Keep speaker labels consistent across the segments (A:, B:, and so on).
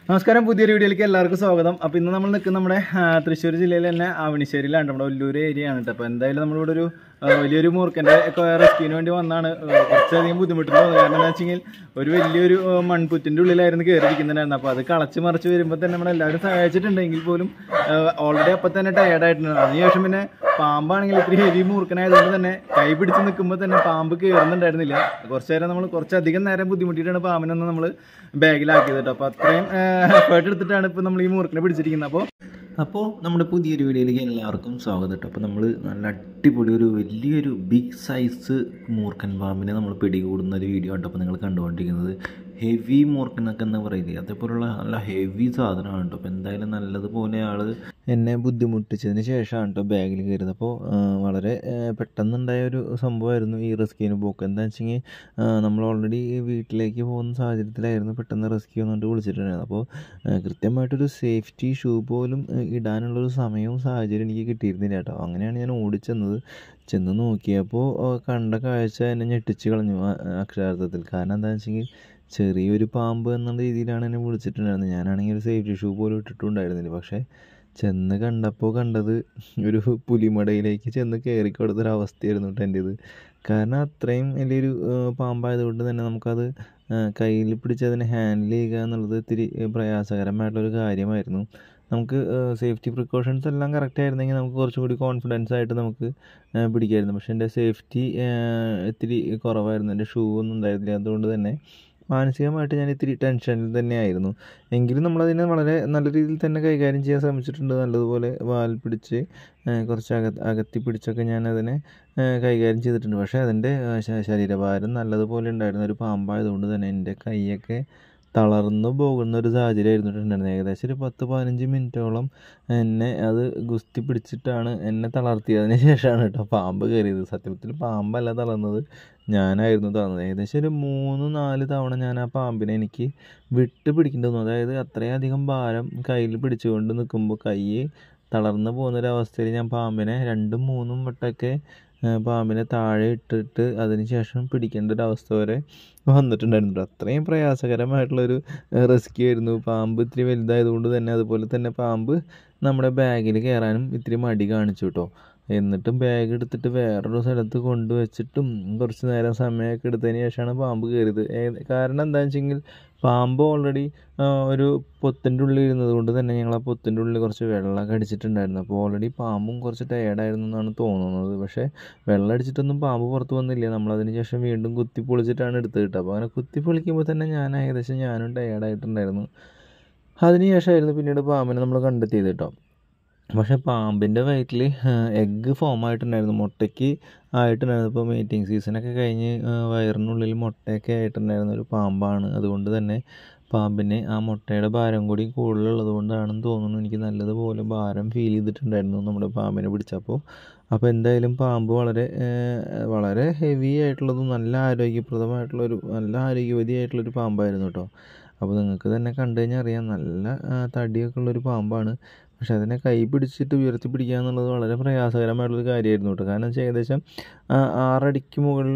A: നമസ്കാരം, പുതിയൊരു വീഡിയോയിലേക്ക് എല്ലാവർക്കും സ്വാഗതം. അപ്പോൾ ഇന്ന് നമ്മൾ നിൽക്കുന്ന നമ്മുടെ തൃശ്ശൂർ ജില്ലയിൽ തന്നെ ആവണിശ്ശേരിയിലാണ്. നമ്മുടെ ഒല്ലൂർ ഏരിയ ആണ് കേട്ടോ. അപ്പോൾ എന്തായാലും നമ്മളിവിടെ ഒരു വലിയൊരു മൂർക്കൻ്റെ റെസ്ക്യൂവിന് വേണ്ടി വന്നാണ്. കുറച്ചധികം ബുദ്ധിമുട്ടുണ്ടാവും. കാരണം എന്താ വെച്ചെങ്കിൽ ഒരു വലിയൊരു മൺപുറ്റിൻ്റെ ഉള്ളിലായിരുന്നു കയറിയിരിക്കുന്നുണ്ടായിരുന്നു. അപ്പോൾ അത് കളച്ച് മറിച്ച് വരുമ്പോൾ തന്നെ നമ്മളെല്ലാവരും സഹായിച്ചിട്ടുണ്ടെങ്കിൽ പോലും ഓൾറെഡി അപ്പം തന്നെ ടയേർഡായിട്ടുണ്ട്. അതിനുശേഷം പിന്നെ പാമ്പാണെങ്കിൽ ഇത്തിരി ഹെവി മൂർക്കനായതുകൊണ്ട് തന്നെ കൈ പിടിച്ച് നിൽക്കുമ്പോൾ തന്നെ പാമ്പ് കയറുന്നുണ്ടായിരുന്നില്ല. കുറച്ചധികം നേരം ബുദ്ധിമുട്ടിയിട്ടാണ് പാമ്പിനൊന്ന് നമ്മൾ ബാഗിലാക്കിയത് കേട്ടോ. അപ്പോൾ അത്രയും എഫേർട്ട് എടുത്തിട്ടാണ് ഇപ്പോൾ നമ്മൾ ഈ മൂർക്കനെ പിടിച്ചിരിക്കുന്നത്.
B: അപ്പോൾ നമ്മുടെ പുതിയൊരു വീഡിയോയിലേക്ക് എല്ലാവർക്കും സ്വാഗതം കേട്ടോ. അപ്പോൾ നമ്മൾ നല്ല അടിപൊളി ഒരു വലിയൊരു ബിഗ് സൈസ് മൂർക്കൻ പാമ്പിനെ നമ്മൾ പിടികൂടുന്ന ഒരു വീഡിയോ ആണ് അപ്പോൾ നിങ്ങൾ കണ്ടുകൊണ്ടിരിക്കുന്നത്. ഹെവി മൂർക്കനൊക്കെ എന്താ പറയുന്നത്, അതേപോലുള്ള നല്ല ഹെവി സാധനമാണ് കേട്ടോ. അപ്പോൾ എന്തായാലും നല്ലതുപോലെ ആൾ എന്നെ ബുദ്ധിമുട്ടിച്ചതിന് ശേഷമാണ് കേട്ടോ ബാഗിൽ കയറിയത്. അപ്പോൾ വളരെ പെട്ടെന്നുണ്ടായ ഒരു സംഭവമായിരുന്നു ഈ റെസ്ക്യൂവിന് പോക്ക്. എന്താണെന്ന് വെച്ചെങ്കിൽ നമ്മൾ ഓൾറെഡി വീട്ടിലേക്ക് പോകുന്ന സാഹചര്യത്തിലായിരുന്നു പെട്ടെന്ന് റെസ്ക്യൂ എന്നുകൊണ്ട് വിളിച്ചിട്ടുണ്ടായിരുന്നു. അപ്പോൾ കൃത്യമായിട്ടൊരു സേഫ്റ്റി ഷൂ പോലും ഇടാനുള്ളൊരു സമയവും സാഹചര്യം എനിക്ക് കിട്ടിയിരുന്നില്ല കേട്ടോ. അങ്ങനെയാണ് ഞാൻ ഓടിച്ചെന്നത്. ചെന്ന് നോക്കിയപ്പോൾ കണ്ട കാഴ്ച എന്നെ ഞെട്ടിച്ച് കളഞ്ഞു അക്ഷരാർത്ഥത്തിൽ. കാരണം എന്താണെന്ന് വെച്ചെങ്കിൽ ചെറിയൊരു പാമ്പ് എന്നുള്ള രീതിയിലാണ് എന്നെ വിളിച്ചിട്ടുണ്ടായിരുന്നത്. ഞാനാണെങ്കിൽ ഒരു സേഫ്റ്റി ഷൂ പോലും ഇട്ടിട്ടുണ്ടായിരുന്നില്ല. പക്ഷേ ചെന്ന് കണ്ടത് ഒരു പുലിമടയിലേക്ക് ചെന്ന് കയറിക്കൊടുത്തൊരവസ്ഥയായിരുന്നു കേട്ടോ എൻ്റേത്. കാരണം അത്രയും വലിയൊരു പാമ്പായതുകൊണ്ട് തന്നെ നമുക്കത് കയ്യിൽ പിടിച്ച് അതിനെ ഹാൻഡിൽ ചെയ്യുക എന്നുള്ളത് ഇത്തിരി പ്രയാസകരമായിട്ടുള്ളൊരു കാര്യമായിരുന്നു. നമുക്ക് സേഫ്റ്റി പ്രിക്കോഷൻസ് എല്ലാം കറക്റ്റ് ആയിരുന്നെങ്കിൽ നമുക്ക് കുറച്ചും കൂടി കോൺഫിഡൻസ് ആയിട്ട് നമുക്ക് പിടിക്കായിരുന്നു. പക്ഷേ എൻ്റെ സേഫ്റ്റി ഇത്തിരി കുറവായിരുന്നു. എൻ്റെ ഷൂ ഒന്നും ഉണ്ടായിരുന്നില്ല. അതുകൊണ്ട് തന്നെ മാനസികമായിട്ട് ഞാൻ ഇത്തിരി ടെൻഷനിൽ തന്നെയായിരുന്നു. എങ്കിലും നമ്മളതിനെ വളരെ നല്ല രീതിയിൽ തന്നെ കൈകാര്യം ചെയ്യാൻ ശ്രമിച്ചിട്ടുണ്ട്. നല്ലതുപോലെ വാൽ പിടിച്ച് കുറച്ച് അകത്തി പിടിച്ചൊക്കെ ഞാൻ അതിനെ കൈകാര്യം ചെയ്തിട്ടുണ്ട്. പക്ഷേ അതിൻ്റെ ശരീരഭാരം നല്ലതുപോലെ ഉണ്ടായിരുന്ന ഒരു പാമ്പായതുകൊണ്ട് തന്നെ എൻ്റെ കൈയൊക്കെ തളർന്നു പോകുന്ന ഒരു സാഹചര്യമായിരുന്നു ഉണ്ടായിരുന്നത്. ഏകദേശം ഒരു 10-15 മിനിറ്റോളം എന്നെ അത് ഗുസ്തി പിടിച്ചിട്ടാണ് എന്നെ തളർത്തിയതിന് ശേഷമാണ് കേട്ടോ പാമ്പ് കയറിയത്. സത്യത്തിൽ പാമ്പല്ല തളർന്നത്, ഞാനായിരുന്നു തളർന്നത്. ഏകദേശം ഒരു 3-4 തവണ ഞാൻ ആ പാമ്പിനെ എനിക്ക് വിട്ട് പിടിക്കേണ്ടി വന്നു. അതായത് അത്രയധികം ഭാരം കയ്യിൽ പിടിച്ചുകൊണ്ട് നിൽക്കുമ്പോൾ കൈ തളർന്നു പോകുന്നൊരവസ്ഥയിൽ ഞാൻ പാമ്പിനെ 2-3 വട്ടമൊക്കെ പാമ്പിനെ താഴെ ഇട്ടിട്ട് അതിന് ശേഷം പിടിക്കേണ്ട ഒരു അവസ്ഥ വരെ വന്നിട്ടുണ്ടായിരുന്നു. അത്രയും പ്രയാസകരമായിട്ടുള്ളൊരു റെസ്ക്യൂ ആയിരുന്നു. പാമ്പ് ഇത്തിരി വലുതായതുകൊണ്ട് തന്നെ, അതുപോലെ തന്നെ പാമ്പ് നമ്മുടെ ബാഗിൽ കയറാനും ഇത്തിരി മടി കാണിച്ചു കേട്ടോ. എന്നിട്ടും ബാഗ് എടുത്തിട്ട് വേറൊരു സ്ഥലത്ത് കൊണ്ടുവച്ചിട്ടും കുറച്ച് നേരം സമയമൊക്കെ എടുത്തതിന് ശേഷമാണ് പാമ്പ് കയറിയത്. കാരണം എന്താണെന്ന് വെച്ചെങ്കിൽ പാമ്പ് ഓൾറെഡി ഒരു പൊത്തിൻ്റെ ഉള്ളിൽ ഇരുന്നത് കൊണ്ട് തന്നെ ഞങ്ങൾ ആ പൊത്തിൻ്റെ ഉള്ളിൽ കുറച്ച് വെള്ളമൊക്കെ അടിച്ചിട്ടുണ്ടായിരുന്നു. അപ്പോൾ ഓൾറെഡി പാമ്പും കുറച്ച് ടയേർഡായിരുന്നു എന്നാണ് തോന്നുന്നത്. പക്ഷേ വെള്ളം അടിച്ചിട്ടൊന്നും പാമ്പ് പുറത്ത് വന്നില്ല. നമ്മളതിന് ശേഷം വീണ്ടും കുത്തി പൊളിച്ചിട്ടാണ് എടുത്തത് കേട്ടോ. അപ്പോൾ അങ്ങനെ കുത്തി പൊളിക്കുമ്പോൾ തന്നെ ഞാനും ടയേർഡായിട്ടുണ്ടായിരുന്നു. അതിന് ശേഷമായിരുന്നു പിന്നീട് പാമ്പിനെ നമ്മൾ കണ്ടെത്തിയത് കേട്ടോ. പക്ഷേ പാമ്പിൻ്റെ വയറ്റിൽ എഗ്ഗ് ഫോം ആയിട്ടുണ്ടായിരുന്നു, മുട്ടയ്ക്ക് ആയിട്ടുണ്ടായിരുന്നു. ഇപ്പോൾ മീറ്റിംഗ് സീസണൊക്കെ കഴിഞ്ഞ് വയറിനുള്ളിൽ മുട്ടയൊക്കെ ആയിട്ടുണ്ടായിരുന്ന ഒരു പാമ്പാണ്. അതുകൊണ്ട് തന്നെ പാമ്പിന് ആ മുട്ടയുടെ ഭാരം കൂടി കൂടുതലുള്ളത് കൊണ്ടാണെന്ന് തോന്നുന്നു. എനിക്ക് നല്ലതുപോലെ ഭാരം ഫീൽ ചെയ്തിട്ടുണ്ടായിരുന്നു നമ്മുടെ പാമ്പിനെ പിടിച്ചപ്പോൾ. അപ്പോൾ എന്തായാലും പാമ്പ് വളരെ ഹെവി ആയിട്ടുള്ളതും നല്ല ആരോഗ്യവതിയായിട്ടുള്ളൊരു പാമ്പായിരുന്നു കേട്ടോ. അപ്പോൾ നിങ്ങൾക്ക് തന്നെ കണ്ടു കഴിഞ്ഞാൽ അറിയാം, നല്ല തടിയൊക്കെ ഉള്ളൊരു പാമ്പാണ്. പക്ഷെ അതിനെ കൈ പിടിച്ചിട്ട് ഉയർത്തി പിടിക്കുക എന്നുള്ളത് വളരെ പ്രയാസകരമായിട്ടുള്ളൊരു കാര്യമായിരുന്നു കേട്ടോ. കാരണം വെച്ചാൽ ഏകദേശം 6 അടിക്ക് മുകളിൽ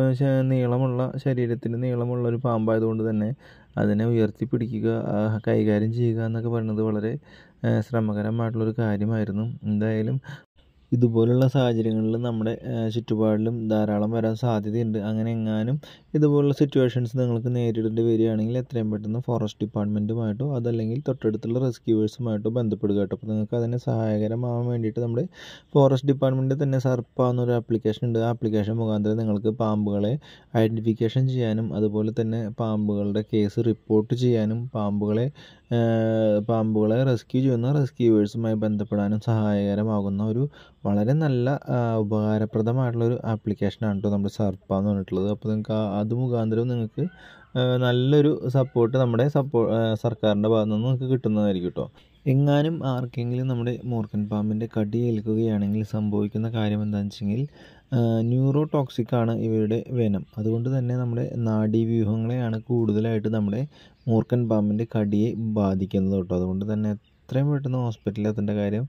B: ശരീരത്തിന് നീളമുള്ള ഒരു പാമ്പായതുകൊണ്ട് തന്നെ അതിനെ ഉയർത്തി പിടിക്കുക, കൈകാര്യം ചെയ്യുക എന്നൊക്കെ പറയുന്നത് വളരെ ശ്രമകരമായിട്ടുള്ളൊരു കാര്യമായിരുന്നു. എന്തായാലും ഇതുപോലുള്ള സാഹചര്യങ്ങളിൽ നമ്മുടെ ചുറ്റുപാടിലും ധാരാളം വരാൻ സാധ്യതയുണ്ട്. അങ്ങനെ എങ്ങാനും ഇതുപോലുള്ള സിറ്റുവേഷൻസ് നിങ്ങൾക്ക് നേരിടേണ്ടി വരികയാണെങ്കിൽ എത്രയും പെട്ടെന്ന് ഫോറസ്റ്റ് ഡിപ്പാർട്ട്മെൻറ്റുമായിട്ടോ അതല്ലെങ്കിൽ തൊട്ടടുത്തുള്ള റെസ്ക്യൂവേഴ്സുമായിട്ടോ ബന്ധപ്പെടുക കേട്ടോ. അപ്പോൾ നിങ്ങൾക്ക് അതിന് സഹായകരമാവാൻ വേണ്ടിയിട്ട് നമ്മുടെ ഫോറസ്റ്റ് ഡിപ്പാർട്ട്മെൻറ്റിൽ തന്നെ സർപ്പ എന്നൊരു ആപ്ലിക്കേഷൻ ഉണ്ട്. ആ ആപ്ലിക്കേഷൻ മുഖാന്തരം നിങ്ങൾക്ക് പാമ്പുകളെ ഐഡൻറ്റിഫിക്കേഷൻ ചെയ്യാനും അതുപോലെ തന്നെ പാമ്പുകളുടെ കേസ് റിപ്പോർട്ട് ചെയ്യാനും പാമ്പുകളെ റെസ്ക്യൂ ചെയ്യുന്ന റെസ്ക്യൂവേഴ്സുമായി ബന്ധപ്പെടാനും സഹായകരമാകുന്ന ഒരു വളരെ നല്ല ഉപകാരപ്രദമായിട്ടുള്ളൊരു ആപ്ലിക്കേഷനാണ് കേട്ടോ നമ്മുടെ സർപ്പ എന്ന് പറഞ്ഞിട്ടുള്ളത്. അപ്പോൾ നിങ്ങൾക്ക് അത് മുഖാന്തരം നിങ്ങൾക്ക് നല്ലൊരു സപ്പോർട്ട് നമ്മുടെ സർക്കാരിൻ്റെ ഭാഗത്തു നിന്ന് നിങ്ങൾക്ക് കിട്ടുന്നതായിരിക്കും കേട്ടോ. എങ്ങാനും ആർക്കെങ്കിലും നമ്മുടെ മൂർക്കൻ പാമ്പിൻ്റെ കടി ഏൽക്കുകയാണെങ്കിൽ സംഭവിക്കുന്ന കാര്യം എന്താണെന്ന് വെച്ചെങ്കിൽ ന്യൂറോടോക്സിക്കാണ് ഇവയുടെ വെനം. അതുകൊണ്ട് തന്നെ നമ്മുടെ നാഡീവ്യൂഹങ്ങളെയാണ് കൂടുതലായിട്ട് നമ്മുടെ മൂർക്കൻ പാമ്പിൻ്റെ കടിയെ ബാധിക്കുന്നത് കേട്ടോ. അതുകൊണ്ട് തന്നെ എത്രയും പെട്ടെന്ന് ഹോസ്പിറ്റലിൽ എത്തേണ്ട കാര്യം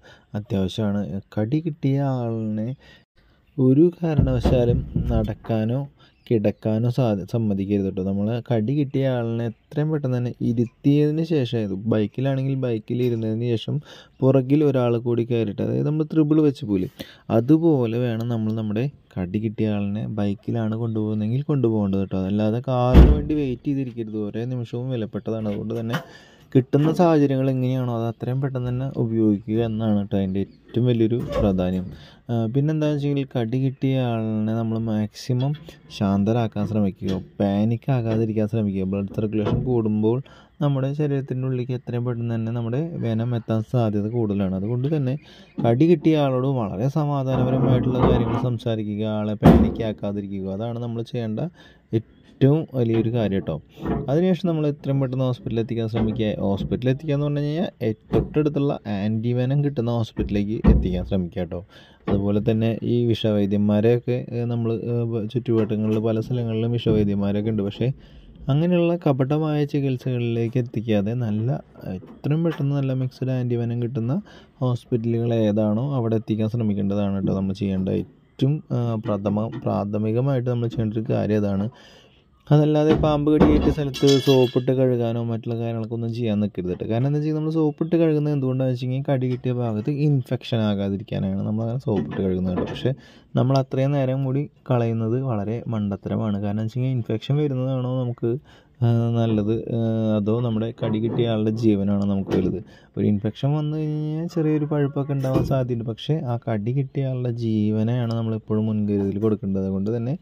B: അത്യാവശ്യമാണ്. കടി കിട്ടിയ ആളിനെ ഒരു കാരണവശാലും നടക്കാനോ കിടക്കാനോ സമ്മതിക്കരുത് കേട്ടോ. നമ്മൾ കടി കിട്ടിയ ആളിനെ എത്രയും പെട്ടെന്ന് തന്നെ ഇരുത്തിയതിന് ശേഷം, ബൈക്കിലാണെങ്കിൽ ബൈക്കിൽ ഇരുന്നതിന് ശേഷം പുറകിൽ ഒരാൾ കൂടി കയറിയിട്ട്, അതായത് നമ്മൾ ത്രിബിൾ വെച്ച് പോലും അതുപോലെ വേണം നമ്മൾ നമ്മുടെ കടി കിട്ടിയ ആളിനെ ബൈക്കിലാണ് കൊണ്ടുപോകുന്നതെങ്കിൽ കൊണ്ടുപോകേണ്ടത് കേട്ടോ. അതല്ലാതെ കാറിന് വേണ്ടി വെയിറ്റ് ചെയ്തിരിക്കരുത്. ഓരോ നിമിഷവും വിലപ്പെട്ടതാണ്. അതുകൊണ്ട് തന്നെ കിട്ടുന്ന സാഹചര്യങ്ങൾ എങ്ങനെയാണോ അത് അത്രയും പെട്ടെന്ന് തന്നെ ഉപയോഗിക്കുക എന്നാണ് കേട്ടോ അതിൻ്റെ ഏറ്റവും വലിയൊരു പ്രാധാന്യം. പിന്നെന്താണെന്ന് വെച്ചെങ്കിൽ കടി കിട്ടിയ ആളിനെ നമ്മൾ മാക്സിമം ശാന്തരാക്കാൻ ശ്രമിക്കുക, പാനിക് ആകാതിരിക്കാൻ ശ്രമിക്കുക. ബ്ലഡ് സർക്കുലേഷൻ കൂടുമ്പോൾ നമ്മുടെ ശരീരത്തിൻ്റെ ഉള്ളിലേക്ക് എത്രയും പെട്ടെന്ന് തന്നെ നമ്മുടെ വെനം എത്താൻ സാധ്യത കൂടുതലാണ്. അതുകൊണ്ട് തന്നെ കടി കിട്ടിയ ആളോട് വളരെ സമാധാനപരമായിട്ടുള്ള കാര്യങ്ങൾ സംസാരിക്കുക, ആളെ പാനിക് ആക്കാതിരിക്കുക. അതാണ് നമ്മൾ ചെയ്യേണ്ട ഏറ്റവും വലിയൊരു കാര്യം കേട്ടോ. അതിനുശേഷം നമ്മൾ എത്രയും പെട്ടെന്ന് ഹോസ്പിറ്റലിൽ എത്തിക്കാൻ ശ്രമിക്കുക. ഹോസ്പിറ്റലിൽ എത്തിക്കുക എന്ന് പറഞ്ഞു കഴിഞ്ഞാൽ തൊട്ടടുത്തുള്ള ആൻറ്റിവെനം കിട്ടുന്ന ഹോസ്പിറ്റലിലേക്ക് എത്തിക്കാൻ ശ്രമിക്കുക കേട്ടോ. അതുപോലെ തന്നെ ഈ വിഷവൈദ്യന്മാരെയൊക്കെ നമ്മൾ ചുറ്റുവട്ടങ്ങളിൽ പല സ്ഥലങ്ങളിലും വിഷവൈദ്യന്മാരൊക്കെ ഉണ്ട്. പക്ഷേ അങ്ങനെയുള്ള കപടമായ ചികിത്സകളിലേക്ക് എത്തിക്കാതെ എത്രയും പെട്ടെന്ന് നല്ല മിക്സ്ഡ് ആൻറ്റിവെനം കിട്ടുന്ന ഹോസ്പിറ്റലുകൾ ഏതാണോ അവിടെ എത്തിക്കാൻ ശ്രമിക്കേണ്ടതാണ് കേട്ടോ നമ്മൾ ചെയ്യേണ്ട ഏറ്റവും പ്രാഥമികമായിട്ട് നമ്മൾ ചെയ്യേണ്ട ഒരു കാര്യം അതാണ്. അതല്ലാതെ പാമ്പ് കടിയേറ്റ സ്ഥലത്ത് സോപ്പിട്ട് കഴുകാനോ മറ്റുള്ള കാര്യങ്ങൾക്കൊന്നും ചെയ്യാൻ നിൽക്കരുത് കേട്ടോ. കാരണം എന്താ വെച്ചാൽ നമ്മൾ സോപ്പിട്ട് കഴുകുന്നത് എന്തുകൊണ്ടാണെന്ന് വെച്ചെങ്കിൽ കടി കിട്ടിയ ഭാഗത്ത് ഇൻഫെക്ഷൻ ആകാതിരിക്കാനാണ് നമ്മളങ്ങനെ സോപ്പിട്ട് കഴുകുന്നത് കേട്ടോ. പക്ഷേ നമ്മൾ അത്രയും നേരം കൂടി കളയുന്നത് വളരെ മണ്ടത്തരമാണ്. കാരണം വെച്ചെങ്കിൽ ഇൻഫെക്ഷൻ വരുന്നതാണോ നമുക്ക് നല്ലത്, അതോ നമ്മുടെ കടി കിട്ടിയ ആളുടെ ജീവനാണോ നമുക്ക് വലുത്? ഒരു ഇൻഫെക്ഷൻ വന്നു കഴിഞ്ഞാൽ ചെറിയൊരു പഴുപ്പൊക്കെ ഉണ്ടാവാൻ സാധ്യതയുണ്ട്. പക്ഷേ ആ കടി കിട്ടിയ ആളുടെ ജീവനെയാണ് നമ്മളെപ്പോഴും മുൻകരുതൽ കൊടുക്കേണ്ടത്. അതുകൊണ്ട് തന്നെ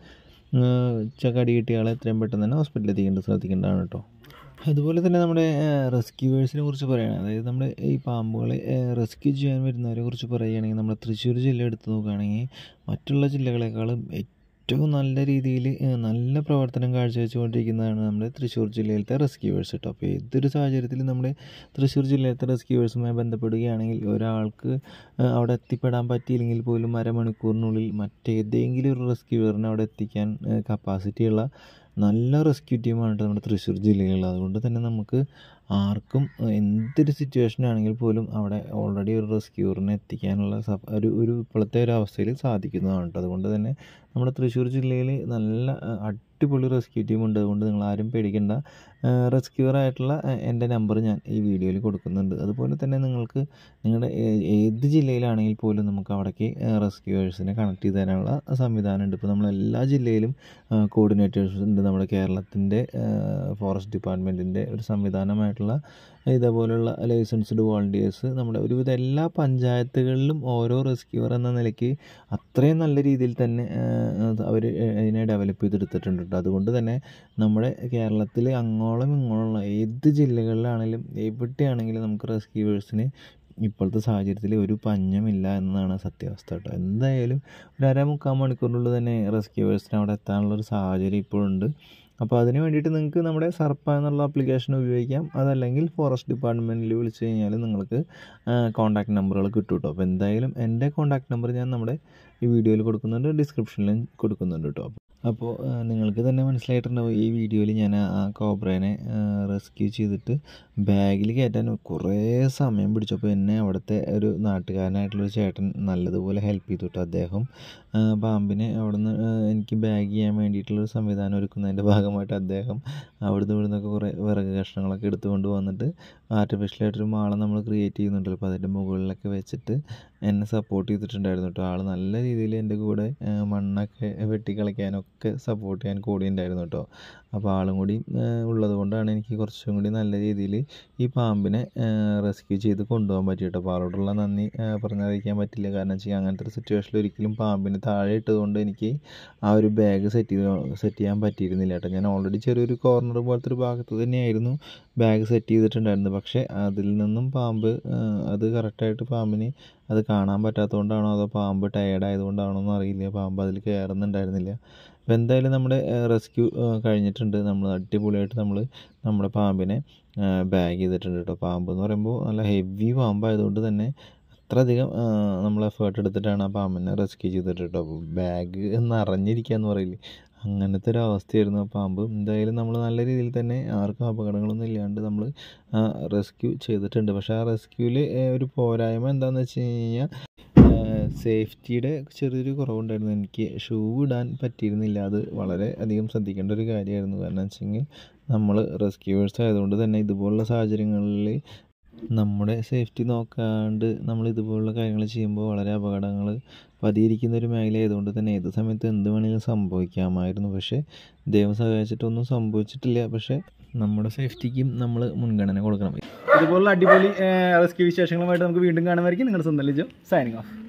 B: കടി കിട്ടിയ ആളെ എത്രയും പെട്ടെന്ന് തന്നെ ഹോസ്പിറ്റലിൽ ശ്രദ്ധിക്കേണ്ടതാണ് കേട്ടോ. അതുപോലെ തന്നെ നമ്മുടെ റെസ്ക്യൂവേഴ്സിനെ കുറിച്ച് പറയുകയാണ്, അതായത് നമ്മുടെ ഈ പാമ്പുകളെ റെസ്ക്യൂ ചെയ്യാൻ വരുന്നവരെ കുറിച്ച് പറയുകയാണെങ്കിൽ നമ്മുടെ തൃശ്ശൂർ ജില്ല എടുത്ത് നോക്കുകയാണെങ്കിൽ മറ്റുള്ള ജില്ലകളെക്കാളും ഏറ്റവും നല്ല രീതിയിൽ നല്ല പ്രവർത്തനം കാഴ്ചവെച്ചുകൊണ്ടിരിക്കുന്നതാണ് നമ്മുടെ തൃശ്ശൂർ ജില്ലയിലത്തെ റെസ്ക്യൂവേഴ്സ് കേട്ടോ. അപ്പോൾ ഏതൊരു സാഹചര്യത്തിലും നമ്മുടെ തൃശ്ശൂർ ജില്ലയിലത്തെ റെസ്ക്യൂവേഴ്സുമായി ബന്ധപ്പെടുകയാണെങ്കിൽ ഒരാൾക്ക് അവിടെ എത്തിപ്പെടാൻ പറ്റിയില്ലെങ്കിൽ പോലും അരമണിക്കൂറിനുള്ളിൽ മറ്റേതെങ്കിലും ഒരു റെസ്ക്യൂവറിനെ അവിടെ എത്തിക്കാൻ കപ്പാസിറ്റിയുള്ള നല്ല റെസ്ക്യൂ ടീമാണ് നമ്മുടെ തൃശ്ശൂർ ജില്ലയിൽ. അതുകൊണ്ട് തന്നെ നമുക്ക് ആർക്കും എന്തൊരു സിറ്റുവേഷൻ ആണെങ്കിൽ പോലും അവിടെ ഓൾറെഡി ഒരു റെസ്ക്യൂറിനെ എത്തിക്കാനുള്ള ഒരു ഇപ്പോഴത്തെ ഒരു അവസ്ഥയിൽ സാധിക്കുന്നതാണ് കേട്ടോ. അതുകൊണ്ട് തന്നെ നമ്മുടെ തൃശ്ശൂർ ജില്ലയിൽ നല്ല അടിപൊളി റെസ്ക്യൂ ടീമുണ്ട്. അതുകൊണ്ട് നിങ്ങൾ ആരും പേടിക്കേണ്ട. റെസ്ക്യൂറായിട്ടുള്ള എൻ്റെ നമ്പർ ഞാൻ ഈ വീഡിയോയിൽ കൊടുക്കുന്നുണ്ട്. അതുപോലെ തന്നെ നിങ്ങൾക്ക് നിങ്ങളുടെ ഏത് ജില്ലയിലാണെങ്കിൽ പോലും നമുക്ക് അവിടേക്ക് റെസ്ക്യൂവേഴ്സിനെ കണക്ട് ചെയ്ത് തരാനുള്ള സംവിധാനമുണ്ട്. ഇപ്പോൾ നമ്മളെല്ലാ ജില്ലയിലും കോർഡിനേറ്റേഴ്സ് ഉണ്ട്. നമ്മുടെ കേരളത്തിൻ്റെ ഫോറസ്റ്റ് ഡിപ്പാർട്ട്മെൻറ്റിൻ്റെ ഒരു സംവിധാനമായിട്ടുള്ള ഇതേപോലെയുള്ള ലൈസൻസ്ഡ് വോളണ്ടിയേഴ്സ് നമ്മുടെ ഒരുവിധ എല്ലാ പഞ്ചായത്തുകളിലും ഓരോ റെസ്ക്യൂവർ എന്ന നിലയ്ക്ക് അത്രയും നല്ല രീതിയിൽ തന്നെ അവർ അതിനെ ഡെവലപ്പ് ചെയ്തെടുത്തിട്ടുണ്ട് കേട്ടോ. അതുകൊണ്ട് തന്നെ നമ്മുടെ കേരളത്തിൽ അങ്ങോളം ഇങ്ങോളമുള്ള ഏത് ജില്ലകളിലാണെങ്കിലും എവിടെയാണെങ്കിലും നമുക്ക് റെസ്ക്യൂവേഴ്സിന് ഇപ്പോഴത്തെ സാഹചര്യത്തിൽ ഒരു പഞ്ഞമില്ല എന്നതാണ് സത്യാവസ്ഥ കേട്ടോ. എന്തായാലും ഒരു 3/4 മണിക്കൂറിനുള്ളിൽ തന്നെ റെസ്ക്യൂവേഴ്സിന് അവിടെ എത്താനുള്ളൊരു സാഹചര്യം ഇപ്പോഴുണ്ട്. അപ്പോൾ അതിന് വേണ്ടിയിട്ട് നിങ്ങൾക്ക് നമ്മുടെ സർപ്പ എന്നുള്ള ആപ്ലിക്കേഷൻ ഉപയോഗിക്കാം. അതല്ലെങ്കിൽ ഫോറസ്റ്റ് ഡിപ്പാർട്ട്മെൻറ്റിൽ വിളിച്ച് കഴിഞ്ഞാൽ നിങ്ങൾക്ക് കോൺടാക്ട് നമ്പറുകൾ കിട്ടും കേട്ടോ. അപ്പോൾ എന്തായാലും എൻ്റെ കോൺടാക്ട് നമ്പർ ഞാൻ നമ്മുടെ ഈ വീഡിയോയിൽ കൊടുക്കുന്നുണ്ട്, ഡിസ്ക്രിപ്ഷനിലും കൊടുക്കുന്നുണ്ട് കേട്ടോ. അപ്പോൾ നിങ്ങൾക്ക് തന്നെ മനസ്സിലായിട്ടുണ്ടാവും ഈ വീഡിയോയിൽ ഞാൻ ആ കോബ്രേനെ റെസ്ക്യൂ ചെയ്തിട്ട് ബാഗിൽ കയറ്റാൻ കുറേ സമയം പിടിച്ചു. അപ്പോൾ എന്നെ അവിടുത്തെ ഒരു നാട്ടുകാരനായിട്ടുള്ളൊരു ചേട്ടൻ നല്ലതുപോലെ ഹെൽപ്പ് ചെയ്തു കേട്ടോ. അദ്ദേഹം പാമ്പിനെ അവിടുന്ന് എനിക്ക് ബാഗ് ചെയ്യാൻ വേണ്ടിയിട്ടുള്ളൊരു സംവിധാനം ഒരുക്കുന്നതിൻ്റെ ഭാഗമായിട്ട് അദ്ദേഹം ഇവിടുന്നൊക്കെ കുറേ വിറക് കഷ്ണങ്ങളൊക്കെ എടുത്തുകൊണ്ട് വന്നിട്ട് ആർട്ടിഫിഷ്യലായിട്ടൊരു മാളം നമ്മൾ ക്രിയേറ്റ് ചെയ്യുന്നുണ്ടല്ലോ. അപ്പോൾ അതിൻ്റെ മുകളിലൊക്കെ വെച്ചിട്ട് എന്നെ സപ്പോർട്ട് ചെയ്തിട്ടുണ്ടായിരുന്നു കേട്ടോ. ആൾ നല്ല രീതിയിൽ എൻ്റെ കൂടെ മണ്ണൊക്കെ വെട്ടിക്കളിക്കാനൊക്കെ സപ്പോർട്ട് ചെയ്യാൻ കൂടി ഉണ്ടായിരുന്നു കേട്ടോ. അപ്പോൾ ആളും കൂടി ഉള്ളത് കൊണ്ടാണ് എനിക്ക് കുറച്ചും കൂടി നല്ല രീതിയിൽ ഈ പാമ്പിനെ റെസ്ക്യൂ ചെയ്ത് കൊണ്ടുപോകാൻ പറ്റി കേട്ടോ. അപ്പോൾ ആളോടുള്ള നന്ദി പറഞ്ഞറിയിക്കാൻ പറ്റില്ല. കാരണം വെച്ചാൽ അങ്ങനത്തെ ഒരു സിറ്റുവേഷനിൽ ഒരിക്കലും പാമ്പിന് താഴെ ഇട്ടതുകൊണ്ട് എനിക്ക് ആ ഒരു ബാഗ് സെറ്റ് ചെയ്യാൻ പറ്റിയിരുന്നില്ല കേട്ടോ. ഞാൻ ഓൾറെഡി ചെറിയൊരു കോർണർ പോലത്തെ ഒരു ഭാഗത്ത് തന്നെയായിരുന്നു ബാഗ് സെറ്റ് ചെയ്തിട്ടുണ്ടായിരുന്നത്. പക്ഷേ അതിൽ നിന്നും പാമ്പ് അത് കറക്റ്റായിട്ട് പാമ്പിന് അത് കാണാൻ പറ്റാത്തതുകൊണ്ടാണോ അതോ പാമ്പ് ടയേർഡ് ആയതുകൊണ്ടാണോ എന്ന് അറിയില്ല, പാമ്പ് അതിൽ കയറുന്നുണ്ടായിരുന്നില്ല. അപ്പോൾ എന്തായാലും നമ്മുടെ റെസ്ക്യൂ കഴിഞ്ഞിട്ടുണ്ട്. നമ്മൾ അടിപൊളിയായിട്ട് നമ്മുടെ പാമ്പിനെ ബാഗ് ചെയ്തിട്ടുണ്ട് കേട്ടോ. പാമ്പ് എന്ന് പറയുമ്പോൾ നല്ല ഹെവി പാമ്പായതുകൊണ്ട് തന്നെ അത്രയധികം നമ്മൾ എഫേർട്ട് എടുത്തിട്ടാണ് ആ പാമ്പിനെ റെസ്ക്യൂ ചെയ്തിട്ട് കേട്ടോ. ബാഗ് നിറഞ്ഞിരിക്കുക എന്ന് പറയില്ലേ, അങ്ങനത്തെ ഒരു അവസ്ഥയായിരുന്നു ആ പാമ്പ്. എന്തായാലും നമ്മൾ നല്ല രീതിയിൽ തന്നെ ആർക്കും അപകടങ്ങളൊന്നും ഇല്ലാണ്ട് നമ്മൾ റെസ്ക്യൂ ചെയ്തിട്ടുണ്ട്. പക്ഷേ ആ റെസ്ക്യൂവിൽ ഒരു പോരായ്മ എന്താണെന്ന് വെച്ച് കഴിഞ്ഞാൽ സേഫ്റ്റിയുടെ ചെറിയൊരു കുറവുണ്ടായിരുന്നു. എനിക്ക് ഷൂ ഇടാൻ പറ്റിയിരുന്നില്ല. അത് വളരെ അധികം ശ്രദ്ധിക്കേണ്ട ഒരു കാര്യമായിരുന്നു. കാരണം വെച്ചെങ്കിൽ നമ്മൾ റെസ്ക്യൂവേഴ്സ് ആയതുകൊണ്ട് തന്നെ ഇതുപോലുള്ള സാഹചര്യങ്ങളിൽ നമ്മുടെ സേഫ്റ്റി നോക്കാണ്ട് നമ്മൾ ഇതുപോലുള്ള കാര്യങ്ങൾ ചെയ്യുമ്പോൾ വളരെ അപകടങ്ങൾ പതിയിരിക്കുന്ന ഒരു മേഖല ആയതുകൊണ്ട് തന്നെ ഏത് സമയത്ത് എന്ത് വേണമെങ്കിലും സംഭവിക്കാമായിരുന്നു. പക്ഷേ ദൈവം സഹായിച്ചിട്ടൊന്നും സംഭവിച്ചിട്ടില്ല. പക്ഷേ നമ്മുടെ സേഫ്റ്റിക്കും നമ്മൾ മുൻഗണന കൊടുക്കണം.
A: ഇതുപോലുള്ള അടിപൊളി റെസ്ക്യൂ വിശേഷങ്ങളുമായിട്ട് നമുക്ക് വീണ്ടും കാണുമായിരിക്കും. നിങ്ങളുടെ സ്വന്തം ലിജോ സൈനിങ് ഓഫ്.